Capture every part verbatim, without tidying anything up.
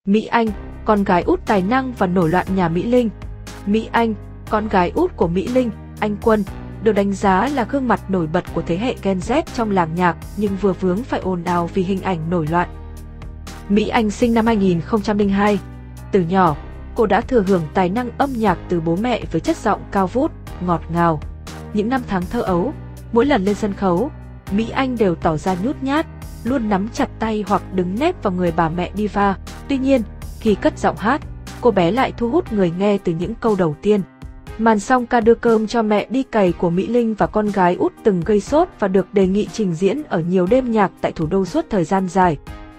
Mỹ Anh, con gái út tài năng và nổi loạn nhà Mỹ Linh. Mỹ Anh, con gái út của Mỹ Linh, anh Quân, được đánh giá là gương mặt nổi bật của thế hệ Gen Z trong làng nhạc nhưng vừa vướng phải ồn ào vì hình ảnh nổi loạn. Mỹ Anh sinh năm hai nghìn không trăm lẻ hai. Từ nhỏ, cô đã thừa hưởng tài năng âm nhạc từ bố mẹ với chất giọng cao vút, ngọt ngào. Những năm tháng thơ ấu, mỗi lần lên sân khấu, Mỹ Anh đều tỏ ra nhút nhát, luôn nắm chặt tay hoặc đứng nép vào người bà mẹ diva. Tuy nhiên, khi cất giọng hát, cô bé lại thu hút người nghe từ những câu đầu tiên. Màn song ca đưa cơm cho mẹ đi cày của Mỹ Linh và con gái út từng gây sốt và được đề nghị trình diễn ở nhiều đêm nhạc tại thủ đô suốt thời gian dài.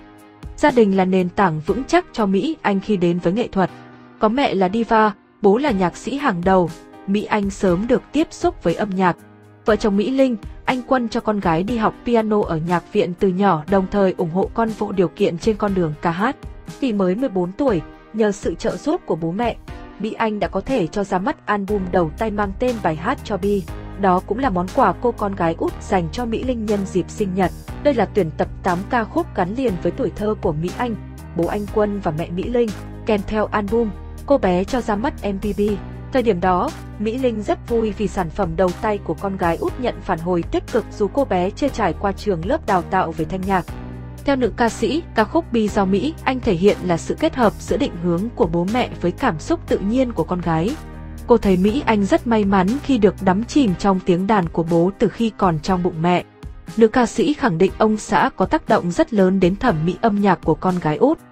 Gia đình là nền tảng vững chắc cho Mỹ Anh khi đến với nghệ thuật. Có mẹ là diva, bố là nhạc sĩ hàng đầu, Mỹ Anh sớm được tiếp xúc với âm nhạc. Vợ chồng Mỹ Linh, anh Quân cho con gái đi học piano ở nhạc viện từ nhỏ, đồng thời ủng hộ con vô điều kiện trên con đường ca hát. Khi mới mười bốn tuổi, nhờ sự trợ giúp của bố mẹ, Mỹ Anh đã có thể cho ra mắt album đầu tay mang tên Bài hát cho Bi. Đó cũng là món quà cô con gái út dành cho Mỹ Linh nhân dịp sinh nhật. Đây là tuyển tập tám ca khúc gắn liền với tuổi thơ của Mỹ Anh, bố anh Quân và mẹ Mỹ Linh. Kèm theo album, cô bé cho ra mắt em vê pê. Thời điểm đó, Mỹ Linh rất vui vì sản phẩm đầu tay của con gái út nhận phản hồi tích cực dù cô bé chưa trải qua trường lớp đào tạo về thanh nhạc. Theo nữ ca sĩ, ca khúc Bi do Mỹ Anh thể hiện là sự kết hợp giữa định hướng của bố mẹ với cảm xúc tự nhiên của con gái. Cô thấy Mỹ Anh rất may mắn khi được đắm chìm trong tiếng đàn của bố từ khi còn trong bụng mẹ. Nữ ca sĩ khẳng định ông xã có tác động rất lớn đến thẩm mỹ âm nhạc của con gái út.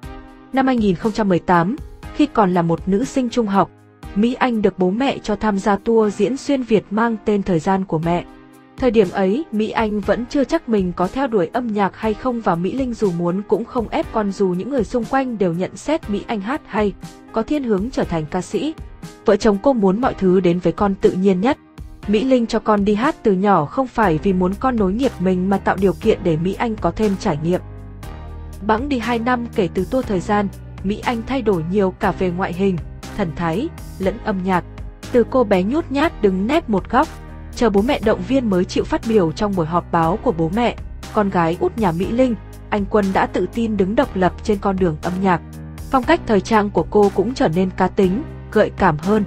Năm hai nghìn không trăm mười tám, khi còn là một nữ sinh trung học, Mỹ Anh được bố mẹ cho tham gia tour diễn xuyên Việt mang tên Thời gian của mẹ. Thời điểm ấy, Mỹ Anh vẫn chưa chắc mình có theo đuổi âm nhạc hay không và Mỹ Linh dù muốn cũng không ép con dù những người xung quanh đều nhận xét Mỹ Anh hát hay, có thiên hướng trở thành ca sĩ. Vợ chồng cô muốn mọi thứ đến với con tự nhiên nhất. Mỹ Linh cho con đi hát từ nhỏ không phải vì muốn con nối nghiệp mình mà tạo điều kiện để Mỹ Anh có thêm trải nghiệm. Bẵng đi hai năm kể từ tour Thời gian, Mỹ Anh thay đổi nhiều cả về ngoại hình, thần thái, lẫn âm nhạc. Từ cô bé nhút nhát đứng nép một góc, chờ bố mẹ động viên mới chịu phát biểu trong buổi họp báo của bố mẹ, con gái út nhà Mỹ Linh, anh Quân đã tự tin đứng độc lập trên con đường âm nhạc. Phong cách thời trang của cô cũng trở nên cá tính, gợi cảm hơn.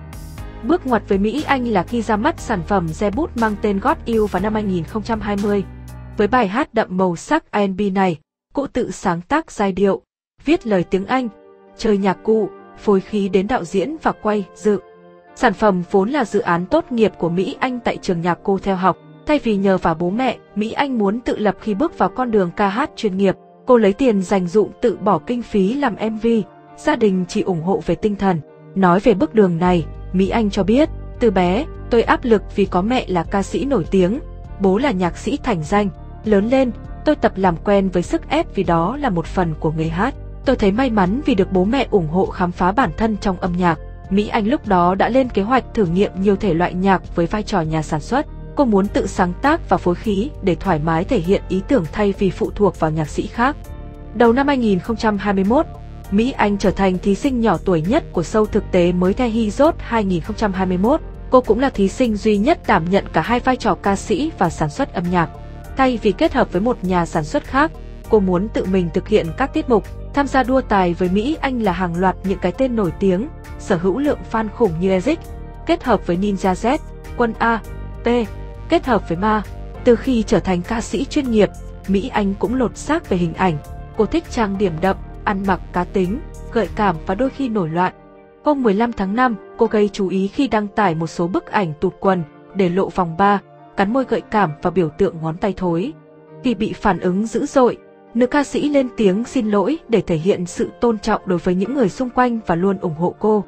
Bước ngoặt với Mỹ Anh là khi ra mắt sản phẩm debut mang tên Got You vào năm hai nghìn không trăm hai mươi. Với bài hát đậm màu sắc R and B này, cô tự sáng tác giai điệu, viết lời tiếng Anh, chơi nhạc cụ, phối khí đến đạo diễn và quay, dự. Sản phẩm vốn là dự án tốt nghiệp của Mỹ Anh tại trường nhạc cô theo học. Thay vì nhờ vào bố mẹ, Mỹ Anh muốn tự lập khi bước vào con đường ca hát chuyên nghiệp. Cô lấy tiền dành dụm tự bỏ kinh phí làm em vê, gia đình chỉ ủng hộ về tinh thần. Nói về bước đường này, Mỹ Anh cho biết, từ bé, tôi áp lực vì có mẹ là ca sĩ nổi tiếng, bố là nhạc sĩ thành danh. Lớn lên, tôi tập làm quen với sức ép vì đó là một phần của nghề hát. Tôi thấy may mắn vì được bố mẹ ủng hộ khám phá bản thân trong âm nhạc. Mỹ Anh lúc đó đã lên kế hoạch thử nghiệm nhiều thể loại nhạc với vai trò nhà sản xuất. Cô muốn tự sáng tác và phối khí để thoải mái thể hiện ý tưởng thay vì phụ thuộc vào nhạc sĩ khác. Đầu năm hai nghìn không trăm hai mươi mốt, Mỹ Anh trở thành thí sinh nhỏ tuổi nhất của show thực tế mới The Hizot hai nghìn không trăm hai mươi mốt. Cô cũng là thí sinh duy nhất đảm nhận cả hai vai trò ca sĩ và sản xuất âm nhạc. Thay vì kết hợp với một nhà sản xuất khác, cô muốn tự mình thực hiện các tiết mục. Tham gia đua tài với Mỹ Anh là hàng loạt những cái tên nổi tiếng, sở hữu lượng fan khủng như Ezik, kết hợp với Ninja Z, Quân A, P, kết hợp với Ma. Từ khi trở thành ca sĩ chuyên nghiệp, Mỹ Anh cũng lột xác về hình ảnh. Cô thích trang điểm đậm, ăn mặc cá tính, gợi cảm và đôi khi nổi loạn. Hôm mười lăm tháng năm, cô gây chú ý khi đăng tải một số bức ảnh tụt quần, để lộ vòng ba, cắn môi gợi cảm và biểu tượng ngón tay thối. Khi bị phản ứng dữ dội, nữ ca sĩ lên tiếng xin lỗi để thể hiện sự tôn trọng đối với những người xung quanh và luôn ủng hộ cô.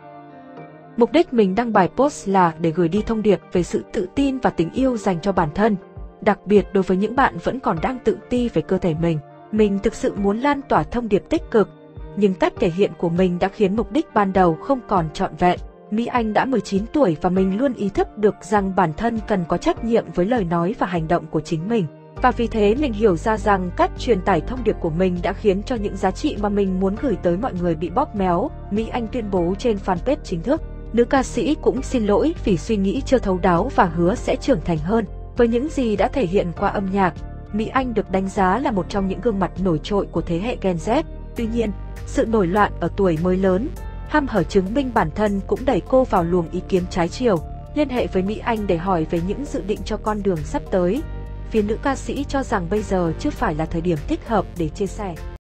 Mục đích mình đăng bài post là để gửi đi thông điệp về sự tự tin và tình yêu dành cho bản thân. Đặc biệt đối với những bạn vẫn còn đang tự ti về cơ thể mình. Mình thực sự muốn lan tỏa thông điệp tích cực, nhưng cách thể hiện của mình đã khiến mục đích ban đầu không còn trọn vẹn. Mỹ Anh đã mười chín tuổi và mình luôn ý thức được rằng bản thân cần có trách nhiệm với lời nói và hành động của chính mình. Và vì thế mình hiểu ra rằng cách truyền tải thông điệp của mình đã khiến cho những giá trị mà mình muốn gửi tới mọi người bị bóp méo, Mỹ Anh tuyên bố trên fanpage chính thức. Nữ ca sĩ cũng xin lỗi vì suy nghĩ chưa thấu đáo và hứa sẽ trưởng thành hơn. Với những gì đã thể hiện qua âm nhạc, Mỹ Anh được đánh giá là một trong những gương mặt nổi trội của thế hệ Gen Z. Tuy nhiên, sự nổi loạn ở tuổi mới lớn, hăm hở chứng minh bản thân cũng đẩy cô vào luồng ý kiến trái chiều, liên hệ với Mỹ Anh để hỏi về những dự định cho con đường sắp tới. Phía nữ ca sĩ cho rằng bây giờ chưa phải là thời điểm thích hợp để chia sẻ.